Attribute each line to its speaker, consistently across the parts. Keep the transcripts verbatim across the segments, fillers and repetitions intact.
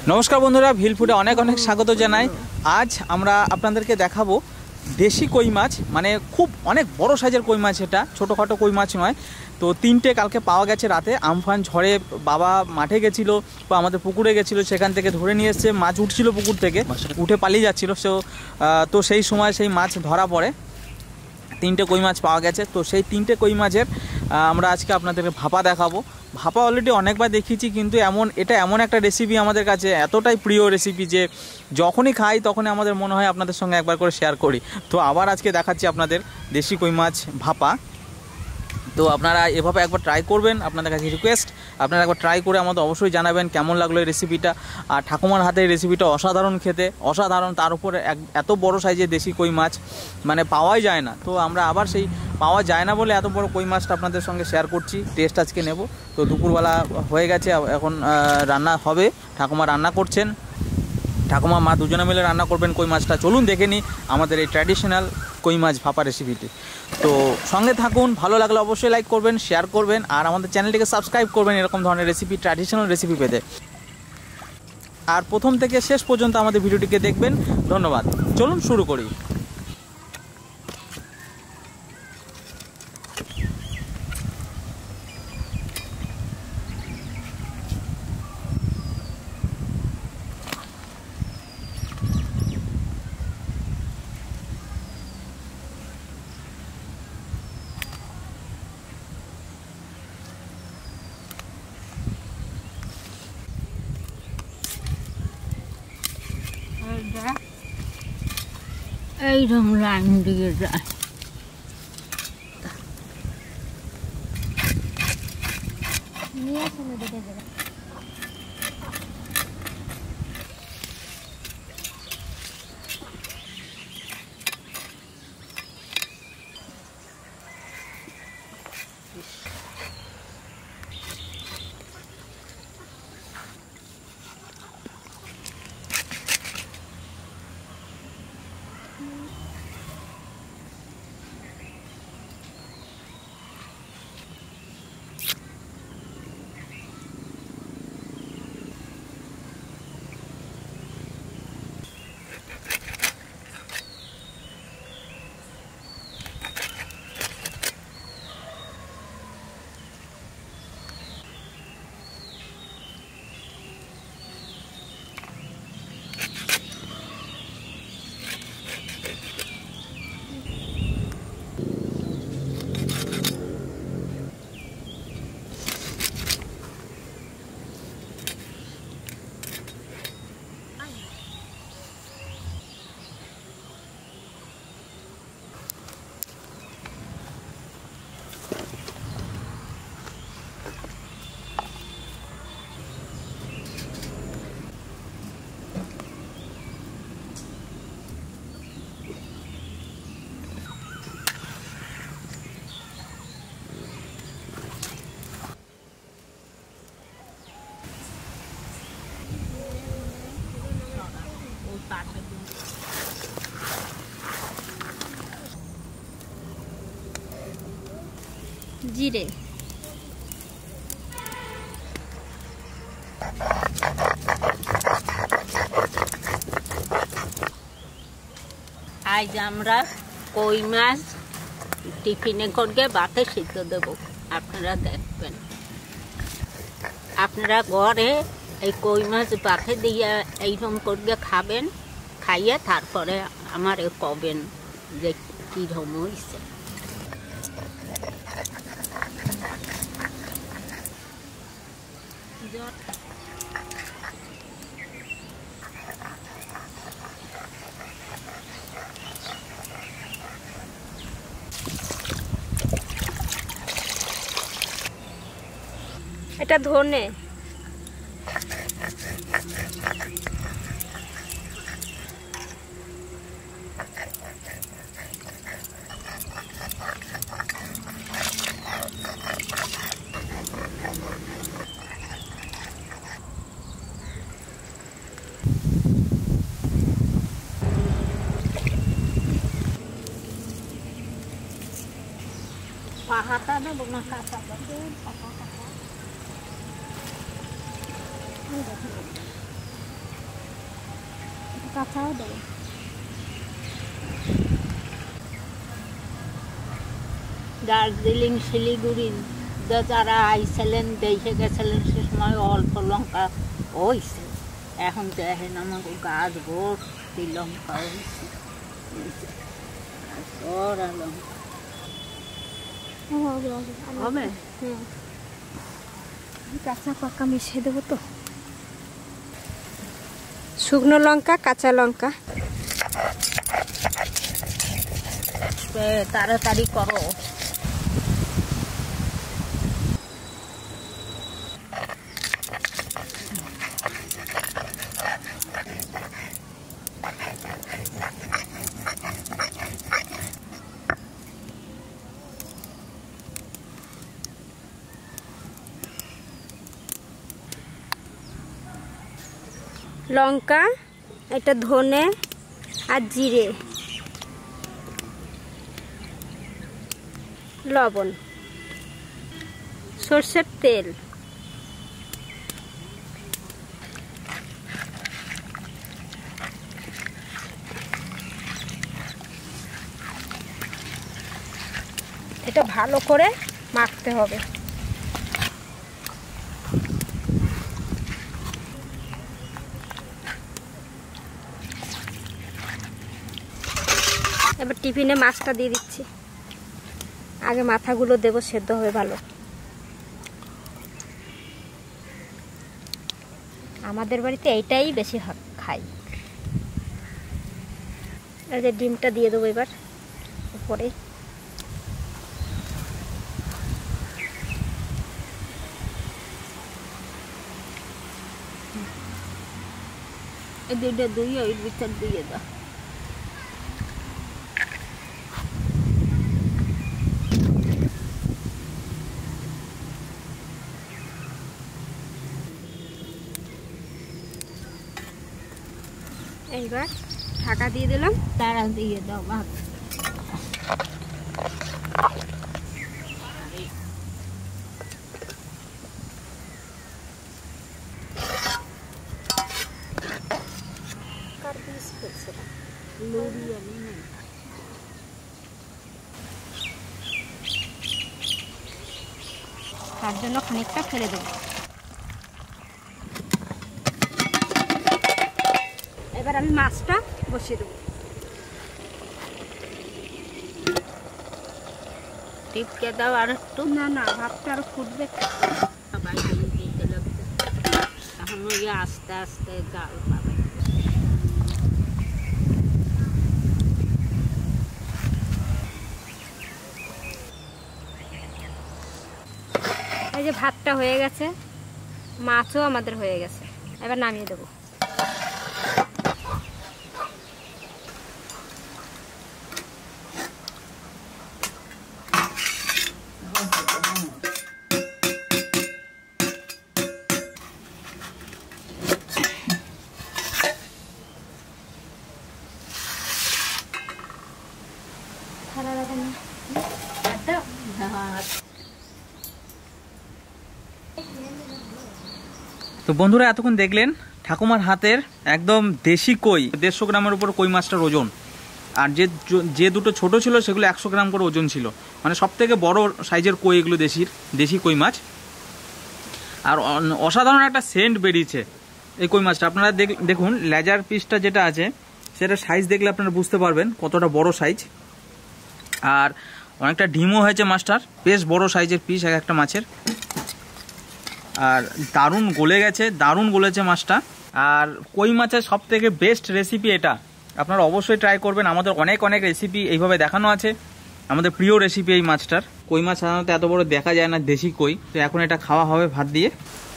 Speaker 1: नमस्कार बंधुरा ভিল ফুডে অনেক অনেক স্বাগত জানাই। आज আমরা আপনাদেরকে দেখাবো দেশি কই মাছ, মানে খুব অনেক বড় সাইজের কই মাছ। এটা ছোটোখাটো কই মাছ নয়। তো তিনটে কালকে পাওয়া গেছে রাতে, আমফান ঝড়ে বাবা মাঠে গেছিলো বা আমাদের পুকুরে গেছিলো, সেখান থেকে ধরে নিয়ে এসছে। মাছ উঠছিল পুকুর থেকে, উঠে পালিয়ে যাচ্ছিলো। সো তো সেই সময় সেই মাছ ধরা পড়ে, তিনটে কই মাছ পাওয়া গেছে। তো সেই তিনটে কই মাছের আমরা আজকে আপনাদেরকে ভাপা দেখাবো। ভাপা অলরেডি অনেকবার দেখিয়েছি, কিন্তু এমন এটা এমন একটা রেসিপি আমাদের কাছে এতটাই প্রিয় রেসিপি যে যখনই খাই তখনই আমাদের মনে হয় আপনাদের সঙ্গে একবার করে শেয়ার করি। তো আবার আজকে দেখাচ্ছি আপনাদের দেশি কই মাছ ভাপা। তো আপনারা এভাবে একবার ট্রাই করবেন, আপনাদের কাছে রিকোয়েস্ট আপনারা একবার ট্রাই করে আমাদের অবশ্যই জানাবেন কেমন লাগলো এই রেসিপিটা। আর ঠাকুমার হাতের রেসিপিটা অসাধারণ খেতে, অসাধারণ। তার উপরে এক এত বড় সাইজের দেশি কই মাছ মানে পাওয়াই যায় না। তো আমরা আবার সেই পাওয়া যায় না বলে এত বড় কই মাছটা আপনাদের সঙ্গে শেয়ার করছি, টেস্ট আজকে নেব। তো দুপুরবেলা হয়ে গেছে, এখন রান্না হবে, ঠাকুমা রান্না করছেন, ঠাকুমা মা দুজনে মিলে রান্না করবেন কই মাছটা। চলুন দেখে নিই আমাদের এই ট্র্যাডিশনাল কই মাছ ভাপা রেসিপিটি। তো সঙ্গে থাকুন, ভালো লাগলে অবশ্যই লাইক করবেন, শেয়ার করবেন, আর আমাদের চ্যানেলটিকে সাবস্ক্রাইব করবেন এরকম ধরনের রেসিপি, ট্র্যাডিশনাল রেসিপি পেতে। আর প্রথম থেকে শেষ পর্যন্ত আমাদের ভিডিওটিকে দেখবেন। ধন্যবাদ। চলুন শুরু করি।
Speaker 2: এইরকম লাইন দিয়ে যায়। নিয়ে আসলে দেখে যাবে। জিরে, আজ আমরা কই মাছ টিফিনে করে ভাতে সিদ্ধ দেবো, আপনারা দেখবেন। আপনারা ঘরে এই কই মাছ ভাতে দিয়ে এইরকম করে খাবেন, খাইয়ে তারপরে আমার কবেন যে কীরকম হয়েছে।
Speaker 3: এটা ধনে,
Speaker 2: Pahata na bug nakasabot din.
Speaker 3: কাঁচাও দেয়।
Speaker 2: দার্জিলিং শিলিগুড়ি যারা আইছিলেন দেখে গেছিলেন সে সময় অল্প লঙ্কা হয়েছে, এখন দেখেন আমাকে গাছ ভর্তি লঙ্কা হয়েছে, সরা লঙ্কা হবে।
Speaker 3: হুম, কাঁচা পাকা মিশিয়ে দেবো তো। শুকনো লঙ্কা, কাঁচা লঙ্কা।
Speaker 2: তাড়াতাড়ি করো।
Speaker 3: লঙ্কা, এটা ধনে আর জিরে, লবণ, সর্ষের তেল, এটা ভালো করে মাখতে হবে। এবার টিফিনে মাছটা দিয়ে দিচ্ছি। আগে মাথাগুলো দেবো, সেদ্ধ হবে ভালো। আমাদের বাড়িতে এইটাই বেশি খাই। এই যে ডিমটা দিয়ে দেবো এবার উপরে।
Speaker 2: এই দুইটা দুই ওই ভিতর দিয়ে দাও।
Speaker 3: এইবার ঢাকা দিয়ে দিলাম।
Speaker 2: তারা দিয়ে দাও ভাত।
Speaker 3: তার জন্য খানিকটা ফেলে দেবো। এবার আমি মাছটা বসিয়ে দেবো।
Speaker 2: টিপকে দাও আর একটু।
Speaker 3: না না, ভাতটা আরো ফুটবে।
Speaker 2: সবাই দিতে লাগবে, এখন ওই আস্তে আস্তে জাল পাবে।
Speaker 3: এই যে ভাতটা হয়ে গেছে, মাছও আমাদের হয়ে গেছে। এবার নামিয়ে দেবো। ভালো লাগে না
Speaker 1: তো বন্ধুরা, এতক্ষণ দেখলেন ঠাকুমার হাতের একদম দেশি কই। দেড়শো গ্রামের উপর কই মাছটার ওজন। আর যে যে দুটো ছোট ছিল সেগুলো একশো গ্রাম করে ওজন ছিল। মানে সব থেকে বড় সাইজের কই এগুলো, দেশির দেশি কই মাছ। আর অসাধারণ একটা সেন্ট বেরিয়েছে এই কই মাছটা। আপনারা দেখুন লেজার পিসটা যেটা আছে সেটা সাইজ দেখলে আপনারা বুঝতে পারবেন কতটা বড় সাইজ। আর অনেকটা ডিমও হয়েছে মাছটার, বেশ বড় সাইজের পিস এক একটা মাছের। আর দারুণ গলে গেছে, দারুণ গলেছে মাছটা। আর কই মাছের সব থেকে বেস্ট রেসিপি এটা, আপনারা অবশ্যই ট্রাই করবেন। আমাদের অনেক অনেক রেসিপি এইভাবে দেখানো আছে। আমাদের প্রিয় রেসিপি এই মাছটার। কই মাছ সাধারণত এত বড় দেখা যায় না, দেশি কই। তো এখন এটা খাওয়া হবে ভাত দিয়ে।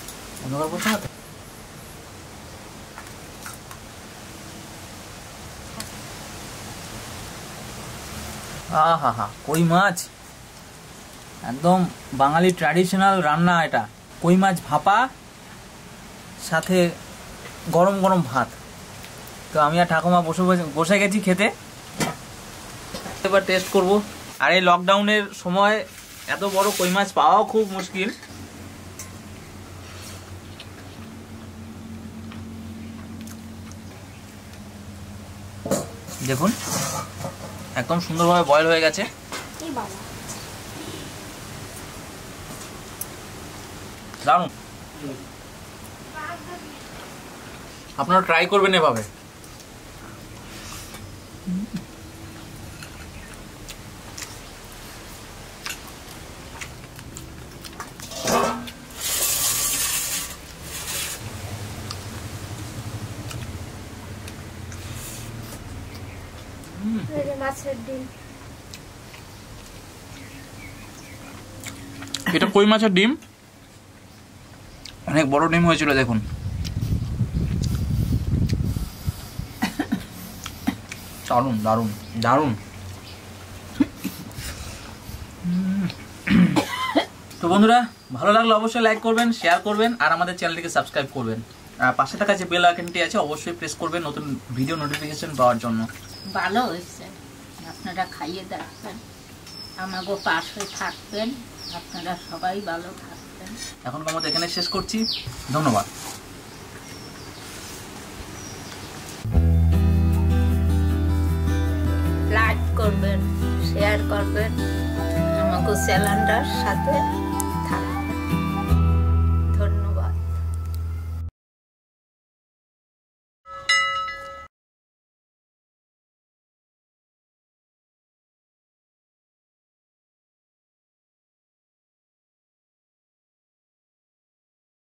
Speaker 1: আহা হা, কই মাছ একদম বাঙালি ট্র্যাডিশনাল রান্না এটা। কই মাছ ভাপা, সাথে গরম গরম ভাত। তো আমি আর ঠাকুমা বসে বসে গেছি খেতে। এবার টেস্ট করব। আর এই লকডাউনের সময় এত বড় কই মাছ পাওয়াও খুব মুশকিল। দেখুন একদম সুন্দরভাবে বয়েল হয়ে গেছে।
Speaker 3: এই বাবা,
Speaker 1: দারুণ, আপনারা ট্রাই করবেন এভাবে।
Speaker 3: এই যে মাছের ডিম।
Speaker 1: এটা কই মাছের ডিম, অনেক বড় ডিম হয়েছিল দেখুন। দারুণ দারুণ দারুণ। তো বন্ধুরা, ভালো লাগলে অবশ্যই লাইক করবেন, শেয়ার করবেন আর আমাদের চ্যানেলটিকে সাবস্ক্রাইব করবেন। আর পাশে থাকা যে বেল আইকনটি আছে অবশ্যই প্রেস করবেন নতুন ভিডিও নোটিফিকেশন পাওয়ার জন্য।
Speaker 2: ভালো হয়েছে, আপনারা খাইয়ে দেখবেন, আমাকে পাশে থাকবেন, আপনারা সবাই ভালো থাকবেন।
Speaker 1: এখনকার মতো এখানে শেষ করছি, ধন্যবাদ।
Speaker 2: লাইক করবেন, শেয়ার করবেন, আমাকে চ্যানেলটার সাথে